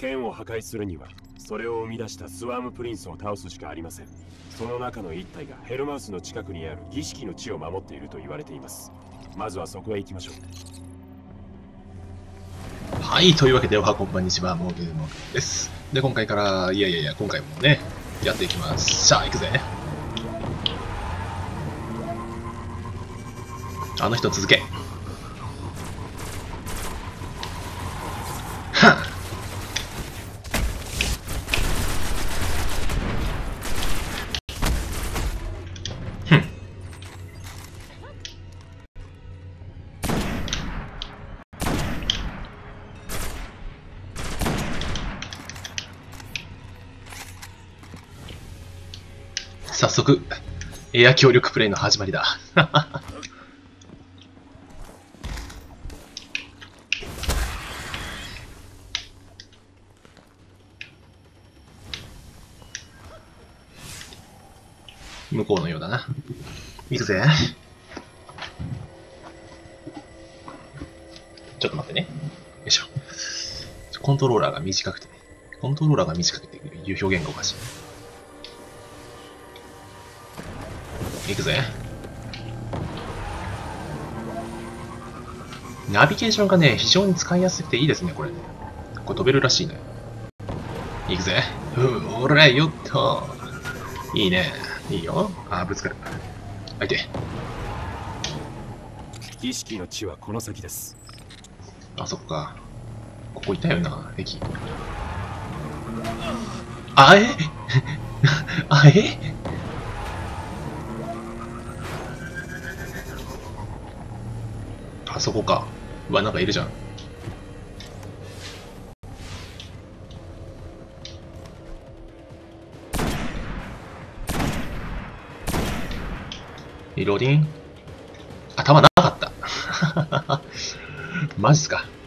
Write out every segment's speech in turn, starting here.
剣を破壊するにはそれを生み出したスワームプリンスを倒すしかありません。その中の一体がヘルマウスの近くにある儀式の地を守っていると言われています。まずはそこへ行きましょう。はい、というわけでおはこんばんにちは、モグです。で、今回から、今回もね、やっていきます。さあ、行くぜ。あの人続け。はっ。早速、エア協力プレイの始まりだ。向こうのようだな。行くぜ。ちょっと待ってね。よいしょ。コントローラーが短くていう表現がおかしい。行くぜ。ナビゲーションがね、非常に使いやすくていいですね、これね。これ飛べるらしいね。行くぜ。おらよっと。いいね。いいよ。あ、ぶつかる。相手。 儀式の地はこの先です。 あそこか。ここいたよな、駅。あえあえあそこか。うわ、なんかいるじゃん。リローディン。頭なかった。マジっすか。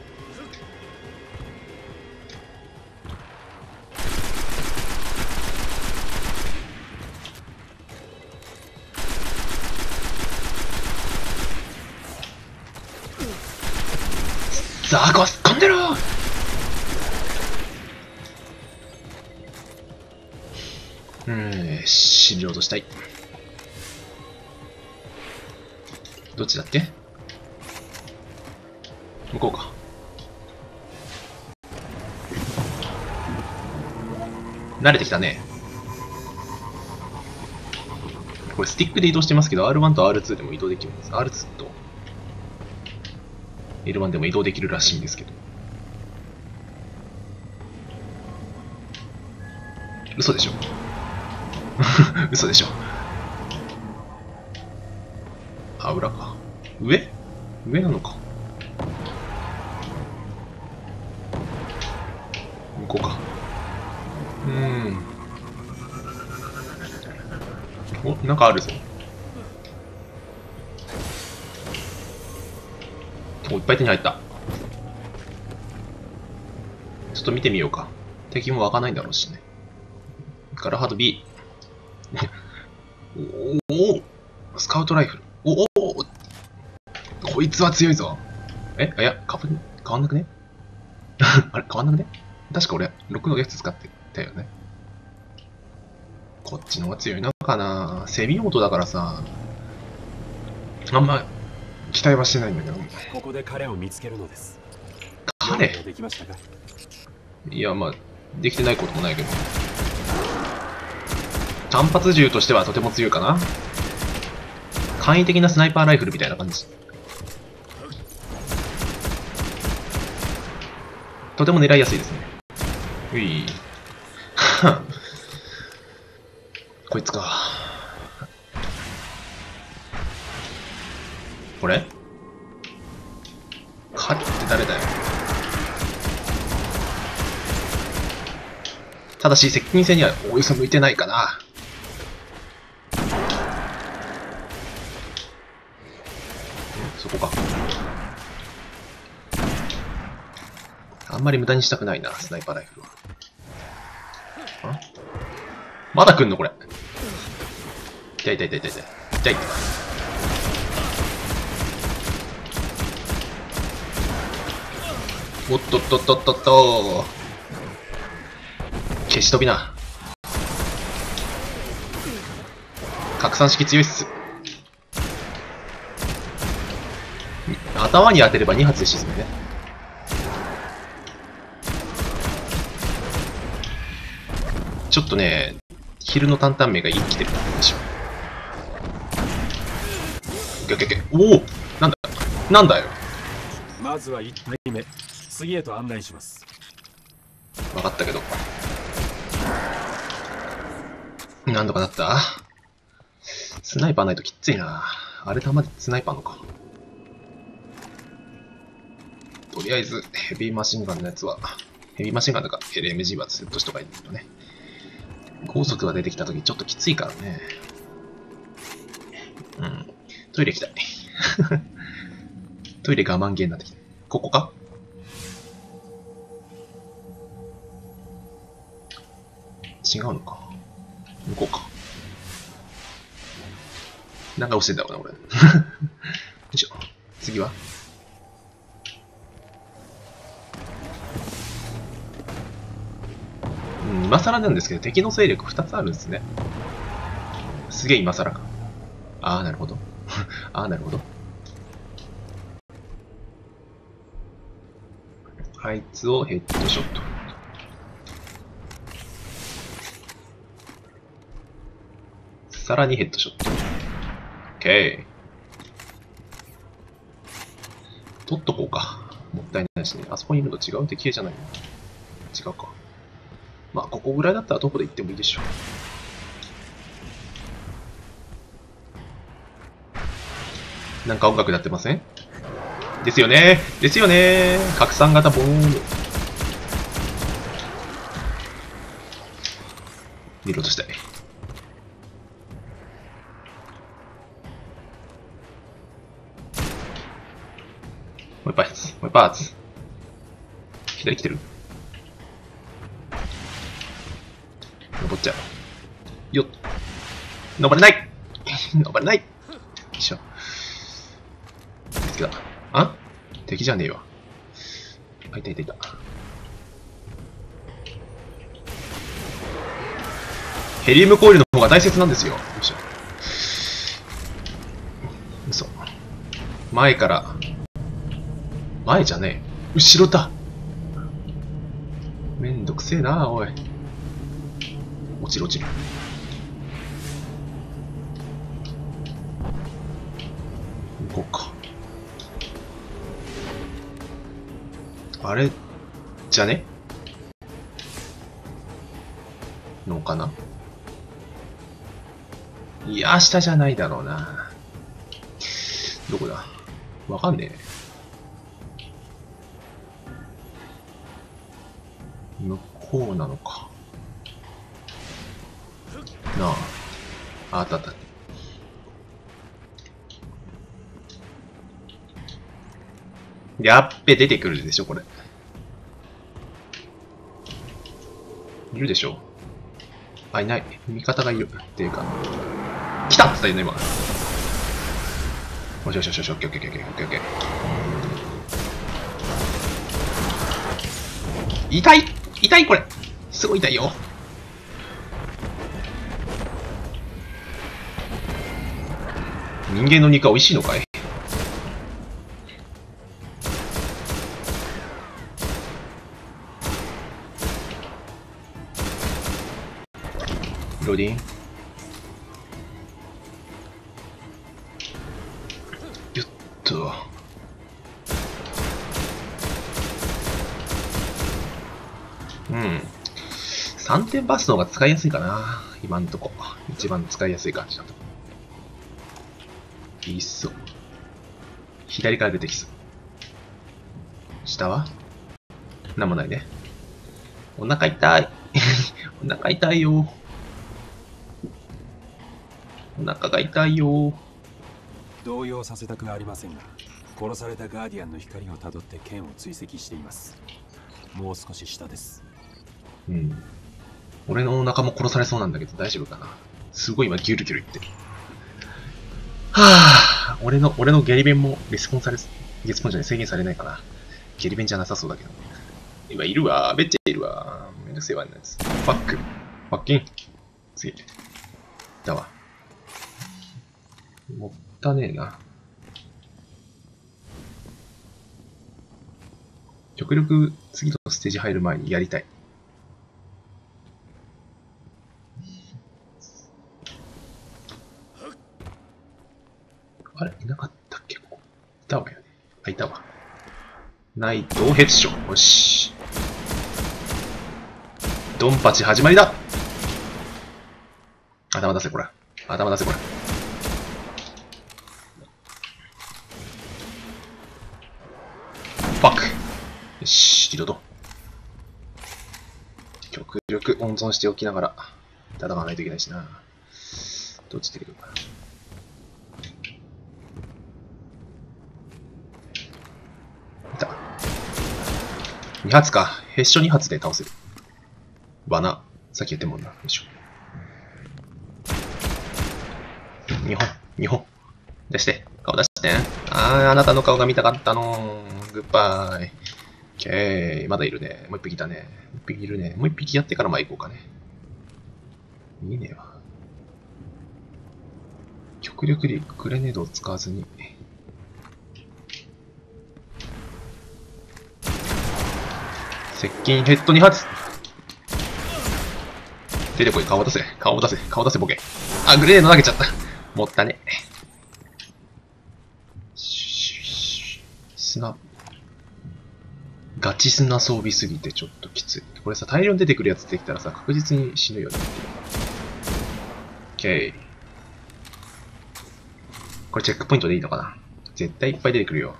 さあ、込んでろ。死ぬ落としたい。どっちだっけ？向こうか。慣れてきたね。これスティックで移動してますけど、R1 と R2 でも移動できるんです。R2 と L1 でも移動できるらしいんですけど。嘘でしょ。嘘でしょ。あ、裏か。上なのか。向こうか。お、なんかあるぞ。お、いっぱい手に入った。ちょっと見てみようか。敵も湧かないんだろうしね。ガラハード B。おお、スカウトライフル。おお、こいつは強いぞ。いや、変わんなくね。あれ、変わんなくね。確か俺、6のやつ使ってたよね。こっちの方が強いのかな。セミオートだからさ、あんま期待はしてないんだけど。 ここで彼を見つけるのです。 彼？ できましたか？ いや、まあ、できてないこともないけど。単発銃としてはとても強いかな。簡易的なスナイパーライフルみたいな感じ。とても狙いやすいですね。うい。こいつか。これ？彼って誰だよ。ただし、接近戦にはおよそ向いてないかな。そこか。あんまり無駄にしたくないな、スナイパーライフルは。まだ来んのこれ。痛い。おっとっとっとっとっと。 消し飛びな。拡散式強いっす。頭に当てれば2発で沈むね。ちょっとね、昼の担々麺が生きてるでしょ。おお、なんだよ。 まずは1体目、次へと案内します。 分かったけど。なんとかなった？スナイパーないときついな。あれ弾でスナイパーのか。とりあえず、ヘビーマシンガンのやつは、ヘビーマシンガンとか LMG はセットしとかいいんだよね。高速が出てきたときちょっときついからね。うん。トイレ行きたい。トイレ我慢ゲーになってきた。ここか？違うのか。向こうか。なんか押してんだろうな、俺。よいしょ。次は？今更なんですけど、敵の勢力2つあるんですね。すげえ今更か。ああ、なるほど。ああ、なるほど。あいつをヘッドショット。さらにヘッドショット。OK。取っとこうか。もったいないしね。あそこにいるの違う敵じゃないの？違うか。まあ、ここぐらいだったらどこで行ってもいいでしょう。なんか音楽やってません？ですよねー。ですよねー。拡散型ボーン。リロードしたい。もう一発。もう一発。左来てる？登っちゃう。よっ。登れない登れない。よいしょ。敵だ。あ？敵じゃねえわ。あ、いたいたいた。ヘリウムコイルの方が大切なんですよ。よいしょ。嘘。前から。前じゃねえ。後ろだ。めんどくせえな、おい。落ちる落ちる。行こうか。あれじゃねのかな。いや、下じゃないだろうな。どこだ？わかんねえ。向こうなのか。なあ。あったあった。やっべ、出てくるでしょ、これ。いるでしょ。あ、いない。味方がいる。っていうか。来たって言ったよね、今。よしよしよしよし、オッケーオッケーオッケーオッケーオッケー。痛い痛いこれすごい痛いよ。人間の肉は美味しいのかい？ローディン。よっと。うん。3点バスの方が使いやすいかな。今んとこ。一番使いやすい感じだと。いっそ。左から出てきそう。下はなんもないね。お腹痛い。お腹痛いよ。お腹が痛いよ。 動揺させたくありませんが、殺されたガーディアンの光をたどって剣を追跡しています。もう少し下です。 うん。俺のお腹も殺されそうなんだけど大丈夫かな。すごい今ギュルギュル言ってる。はぁ、俺のゲリ弁もリスポンじゃない、制限されないかな。ゲリ弁じゃなさそうだけど。今いるわ。めっちゃいるわ。 めんどくせえわんなやつ。ファック。ファッキン。次。だわ。もったねえな。極力次のステージ入る前にやりたい。あれいなかったっけここ。いたわよね。あ、いたわ。ナイトヘッドショット。よし。ドンパチ始まりだ。頭出せ、これ。頭出せ、これ。ファック。よし、リロード。極力温存しておきながら戦わないといけないしな。どっち出てくるかな。いた。2発か。ヘッショ2発で倒せる。罠。さっき言ってんもんな。よいしょ。2本。出して。顔出して。あなたの顔が見たかったの。グッバイ。オッケー。まだいるね。もう一匹いたね。もう一匹いるね。もう一匹やってから前行こうかね。いいねわ。極力でグレネードを使わずに。接近ヘッド2発。出てこい、顔出せ、顔出せ、顔出せ、ボケ。あ、グレネード投げちゃった。もったね。砂。ガチ砂装備すぎてちょっときつい。これさ、大量に出てくるやつ出てきたらさ、確実に死ぬよね。オッケー。これチェックポイントでいいのかな？絶対いっぱい出てくるよ。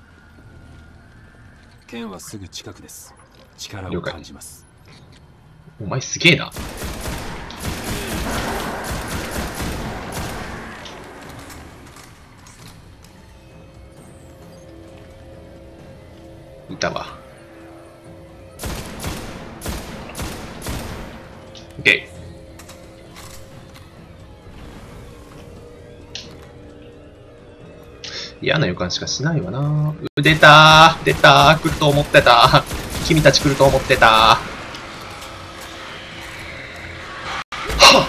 剣はすぐ近くです。力を感じます。 お前すげえな。いたわ。オッケー。嫌な予感しかしないわな。出たー、出たー、来ると思ってた。君たち来ると思ってた。はっ。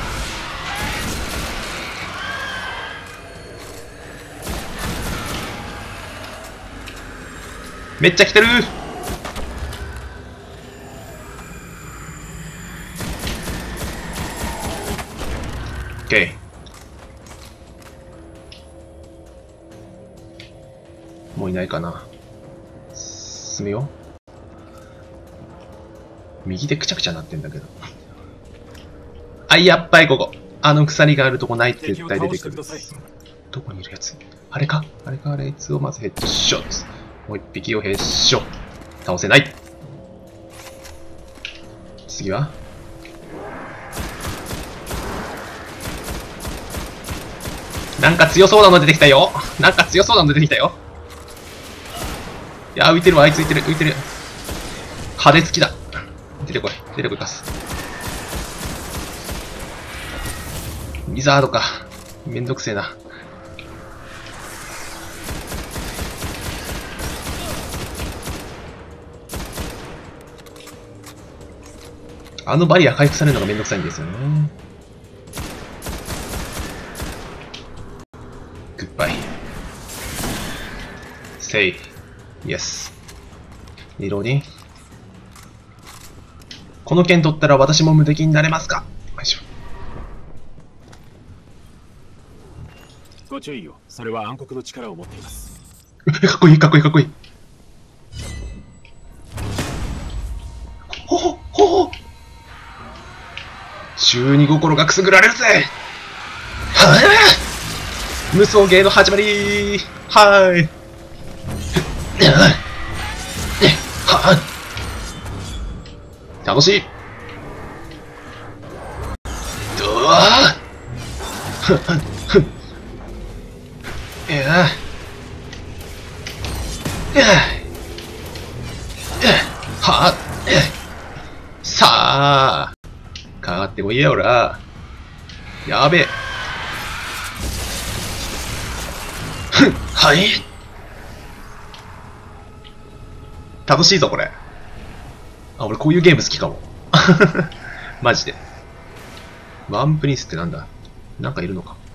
めっちゃ来てる。オッケー。もういないかな。進めよう。右でくちゃくちゃなってんだけど。あ、やっぱりここ。あの鎖があるとこないって絶対出てくる。どこにいるやつ？あれかあれいつをまずヘッドショット。もう一匹をヘッショ。倒せない。次はなんか強そうなの出てきたよ。なんか強そうなの出てきたよ。いや浮いてるわ、あいつ浮いてる、浮いてる。派手付きだ。出てこい、出てこいかす。ウィザードか。めんどくせえな。あのバリア回復されるのがめんどくさいんですよね。グッバイ。セイ。イエス。リローディン。この剣取ったら私も無敵になれますか？よいしょ。 ご注意を。それは暗黒の力を持っています。 かっこいい、かっこいい、かっこいい。ほほほほ。中二心がくすぐられるぜ。はぁ、無双芸の始まり。はーい。はぁ、楽しい。どわぁ。いやはぁ、さあかかってこいやおら。やべえ。はい。楽しいぞこれ。あ、俺こういうゲーム好きかも。 マジで。ワンプリンスってなんだ？なんかいるのか。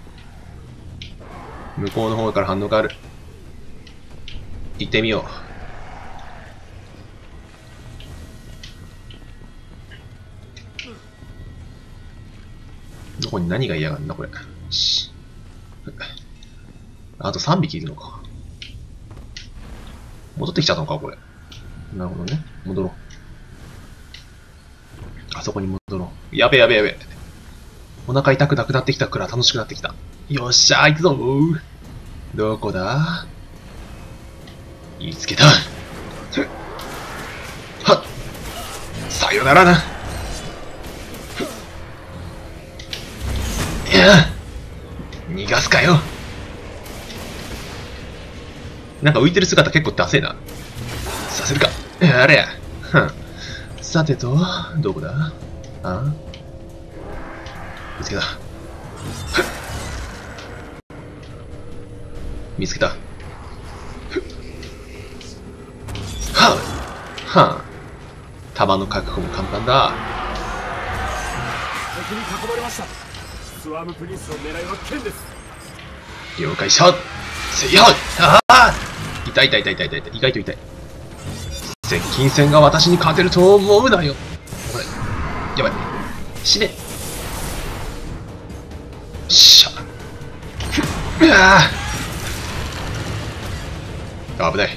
向こうの方から反応がある。行ってみよう。どこに何が嫌がるんだこれ。あと3匹いるのか。戻ってきちゃったのかこれ。なるほどね。戻ろう。あそこに戻ろう。やべやべやべ。お腹痛くなくなってきたから楽しくなってきた。よっしゃー、行くぞー。どこだ？見つけた。はっ。さよならな。いや、逃がすかよ。なんか浮いてる姿結構ダセえな。させるか。あれや。さてと、どこだ？あ？見つけた。見つけた。はあ。弾の確保も簡単だ。 敵に囲まれました。スワームプリンスの狙いは剣です。 了解した。せいや。ああ。痛い痛い痛い痛い痛い。意外と痛い。接近戦が私に勝てると思うなよ。これ。やばい。死ね。しゃ。うわあ。危ない。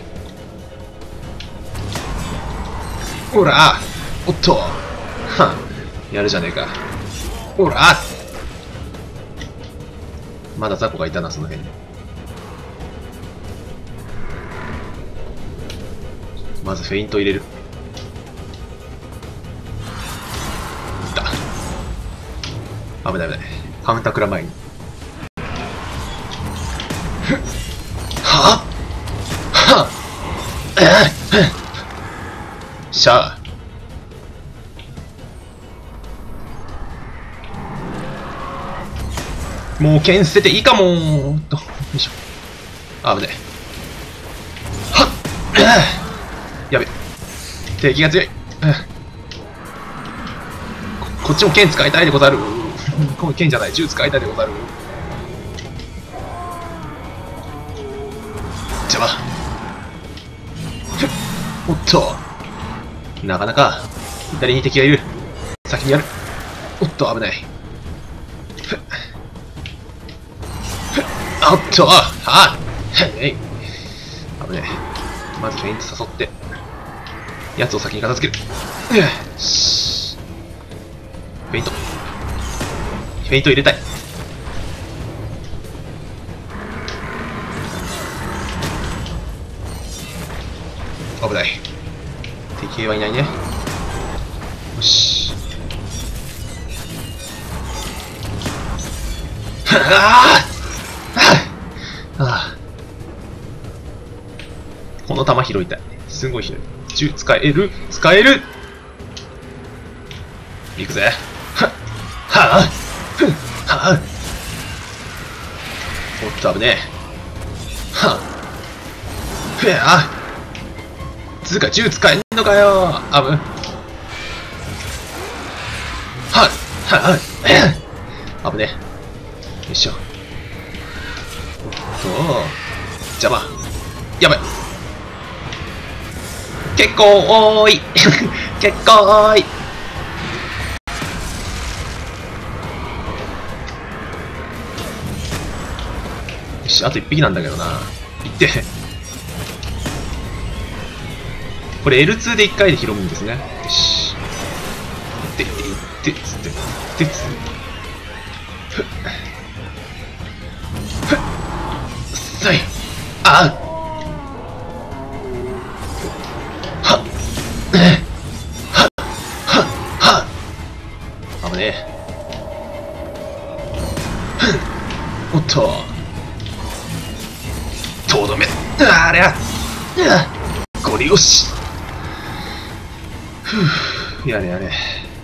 ほら。おっと。はやるじゃねえか。ほら。まだ雑魚がいたな、その辺に。まずフェイント入れる。いった。危ない危ない。カウンター食ら前に。ははしゃあ。もう剣捨てていいかもーと。よいしょ。危ない。はっやべ。敵が強い。こっちも剣使いたいでござる。剣じゃない、銃使いたいでござる。邪魔。おっと。なかなか左に敵がいる。先にやる。おっと、危ない。おっと、はい。危ない。まずフェイント誘って、やつを先に片付ける。フェイント。フェイント入れたい。危ない。敵はいないね。よし。この弾拾いたい。すごい拾い。銃使える使える。行くぜ。おっと危ねえ。つうか銃使えんのかよ。危ねえ。よいしょ。おっと邪魔。やばい。結構多い。結構多い。よし、あと1匹なんだけどな。いって。これ L2 で1回で拾うんですね。よし。いって、つって、つって。さい。危ねえ。おっと。とどめ。ありゃ。ゴリ押し。やれやれ。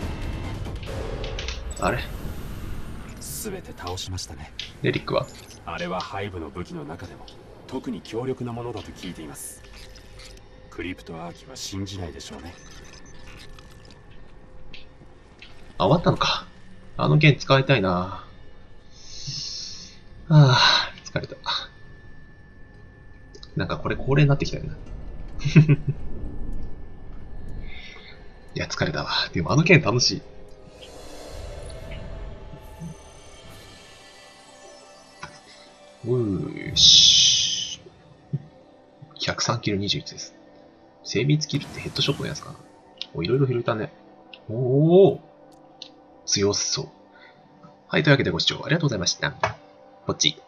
あれ全て倒しましたね。 レリックはあれはハイブの武器の中でも特に強力なものだと聞いています。クリプトアーキは信じないでしょうね。 あ、終わったのか。あの剣使いたいな。ああ、疲れた。なんかこれ恒例になってきたよな。いや、疲れたわ。でもあの剣楽しい。よし。103キロ21です。精密スキルってヘッドショットのやつかな。お、いろいろ拾えたね。おお、強そう。はい、というわけでご視聴ありがとうございました。こっち。